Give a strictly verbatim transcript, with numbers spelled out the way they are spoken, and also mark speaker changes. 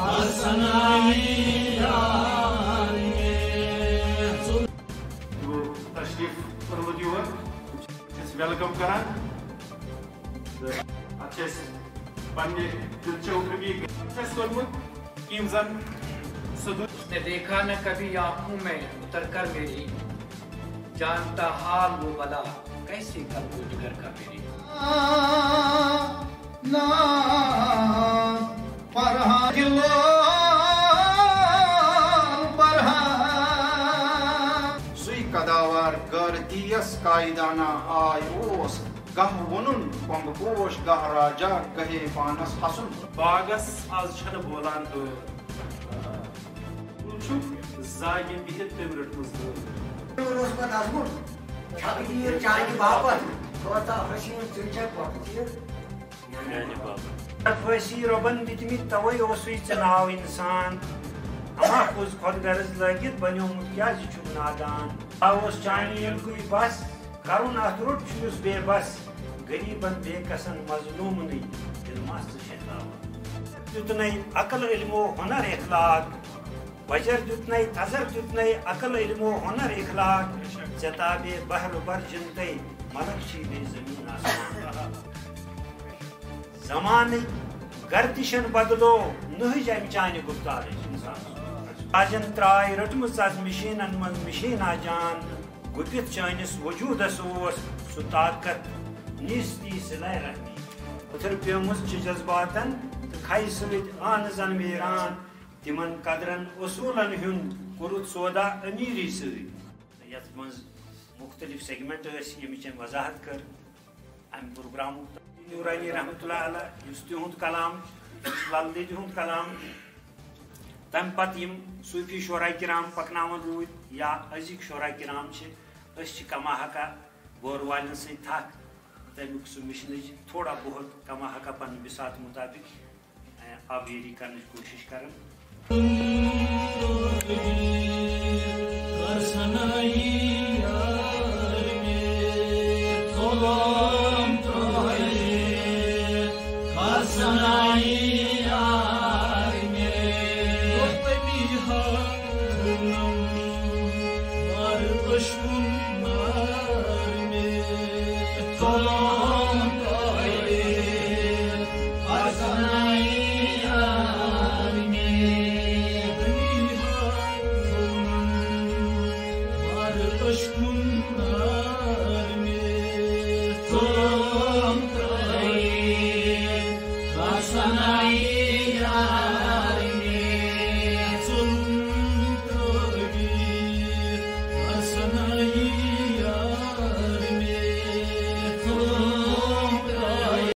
Speaker 1: तशरीफ फरमत your welcome करान अच्छे पन्ने दिलचस्पी
Speaker 2: उसने देखा न कभी आंखों में उतर कर मेरी, जानता हाल वो बला कैसे कर वो जिगर का मेरी।
Speaker 3: ना परहा जिलो परहा सुई कदावर गर्दियस कायदाना आयोस गह वनुन पंग पोश गह राजा कहे पानस हसन
Speaker 1: बागस आज छन बोलान तो जागिन बिहित तमरट मुझे
Speaker 4: रोज पर आजमुन छागीर चाय की बापर तोता हसीन तुझे पकड़िए
Speaker 1: यानी बापर
Speaker 5: फसी रोबन दितमी तवई ओसुई चनाव इंसान अमा कुछ खुद गर्ज लगित बन्यो मुतिया जुग नादान आवस चानी कोई बस करुण अथरुट चूस बेबस गरीबन बेकसन मजलूम नहीं दिल मस्त शैतान जुतने अकल इल्मो हुनर इखलाक बजर जुतने तजर जुतने अकल इल्मो हुनर इखलाक जताबे बहर बर जिनते मलक शीबे जमीन आसमान जमाने गर्दिशन बदलो नहज अमचान गुफ्तार इंसान आजन त्राय रटमस मिशीनन मन मिशीना जान गुपित चानिस वजूदस सु ताकत निस्ती सिलाय रहमी उथर पेमुस जज्बातन खै सद आन जन वीरान तिमन कदरन उसूलन हुंद कुरुत सोदा अमीरी सद यथ मज मुख्तलिफ सेगमेंट यमिच वजाहत कर अम प्रोग्राम नूरानी रहमतुल्लाह अलैह युस तिहुंद कलाम लाल हुंद कलाम तम पत यम सूफी शोरा किराम पकनावन रूद या अजिक शोरा किराम कमा हका बोर वालन सत थक तमिक सह मिशन थोड़ा बहुत कमा हका पन बिसात मुताबिक आवेरी करने की कोशिश कर
Speaker 6: Sanai